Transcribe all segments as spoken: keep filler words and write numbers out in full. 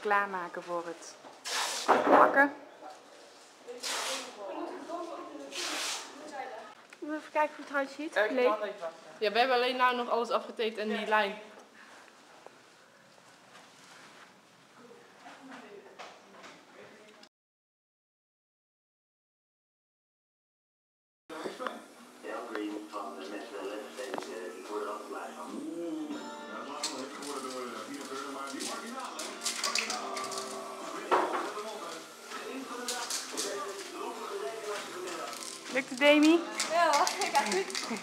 klaarmaken voor het bakken. Even kijken hoe het eruit ziet. Ja, we hebben alleen nou nog alles afgetaped en die lijn. Ja, als er iemand van de mensen de les steekt, die worden er altijd blij van. Ja, dat is wel leuk geworden door vier euro, maar die marginaal, hè? Lukt het, Demi? Ja, ik ga goed.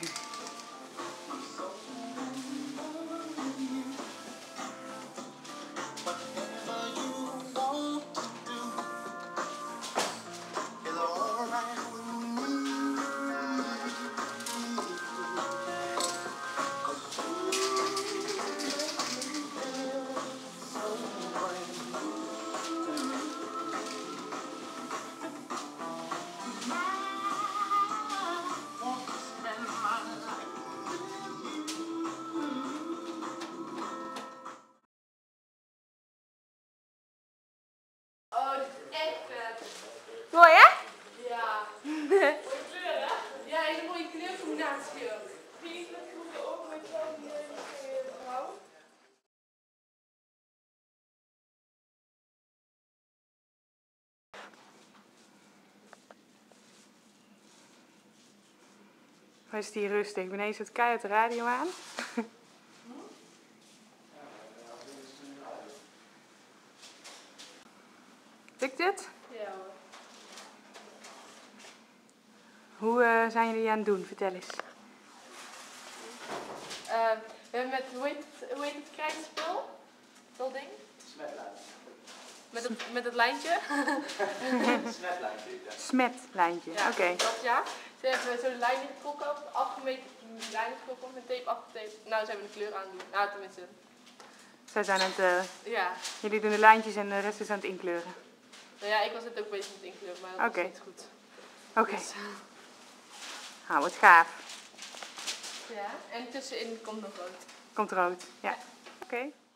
Oh, dit is echt vet. Mooi, hè? Ja. Mooie kleur, hè? Ja, hele mooie kleurcombinatie ook. Vind je het goed ook met zo'n vrouw? Hij is hier rustig. Beneden zit keihard de radio aan. Lukt het? Ja hoor. Hoe uh, zijn jullie aan het doen? Vertel eens. Uh, we hebben met, hoe heet het, hoe heet het krijtspul? Dat ding? Smetlijntje. Met het, met het lijntje? Smetlijntje. Smetlijntje, Ja, oké. dat ja. Ze hebben zo de lijnen getrokken, afgemeten, de lijnen getrokken, met tape afgetaped. Nou, ze hebben de kleur aan het doen. Nou, tenminste. Zij zijn aan het, uh, Ja. jullie doen de lijntjes en de rest is aan het inkleuren. Nou ja, ik was het ook bezig met inkleuren, maar dat Oké. was niet goed. Oké. Okay. Dus, Nou, wat gaaf. ja, en tussenin komt nog rood. Komt rood, ja. Oké. Okay.